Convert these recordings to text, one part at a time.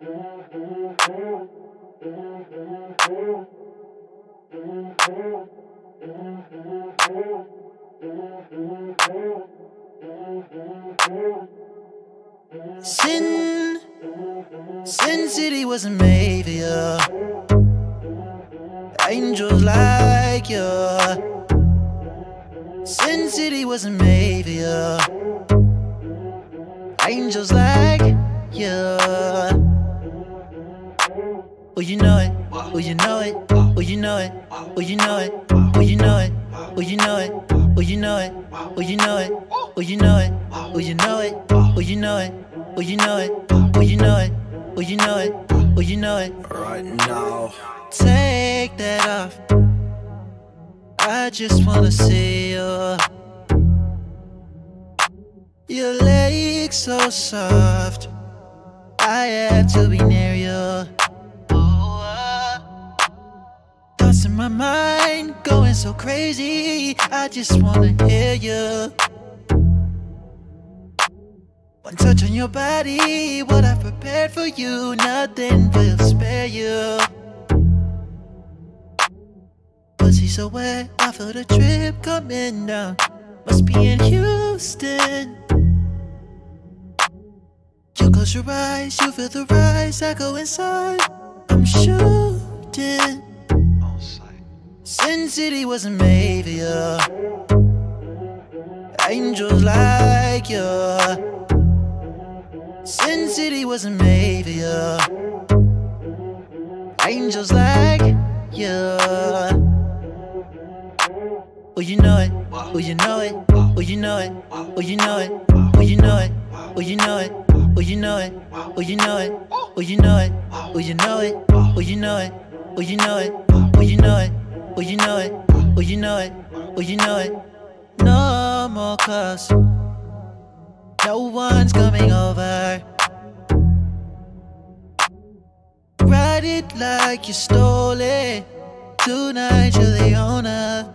Sin City wasn't made for you. Angels like you. Sin City wasn't made for you. Angels like you. Oh, you know it. Oh, you know it. Oh, you know it. Oh, you know it. Oh, you know it. Oh, you know it. Oh, you know it. Oh, you know it. Oh, you know it. Oh, you know it. Oh, you know it. Oh, you know it. Oh, you know it. Oh, you know it. Oh, you know it. Right now. Take that off. I just wanna see you. Your legs so soft. I have to be near you. Thoughts in my mind going so crazy. I just wanna hear you. One touch on your body, what I've prepared for you, nothing will spare you. Pussy so wet, I feel the drip coming down. Must be in Houston. You close your eyes, you feel the rise, I go inside. I'm shooting. Sin City wasn't made for you. Angels like you. Sin City wasn't made for you. Angels like you. Oh, you know it. Oh, you know it. Oh, you know it. Oh, you know it. Oh, you know it. Oh, you know it. Oh, you know it. Oh, you know it. Oh, you know it. Oh, you know it. Oh, you know it. Oh, you know it. Oh, you know it. Oh, you know it. Oh, you know it. Oh, you know it. No more calls. No one's coming over. Ride it like you stole it. Tonight you're the owner.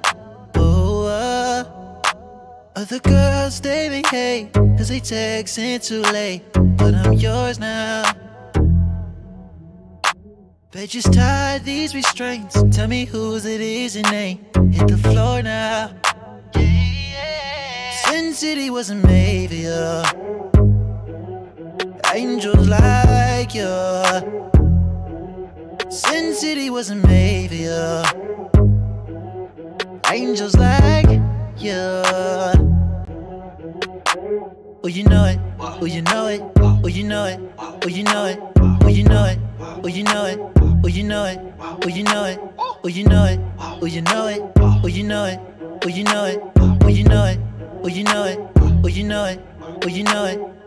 Other girls, they may hate, cause they texting too late. But I'm yours now. Bet just tie these restraints. Tell me whose it is and ain't. Hit the floor now. Sin City wasn't made for you. Angels like you. Sin City wasn't made for you. Angels like you. Oh, you know it. Oh, you know it. Oh, you know it. Oh, you know it. Oh, you know it. Oh, you know it. Oh, you know it. Oh, you know it. Oh, you know it. Oh, you know it. Oh, you know it. Oh, you know it. Oh, you know it. Oh, you know it. Oh, you know it. Oh, you know it.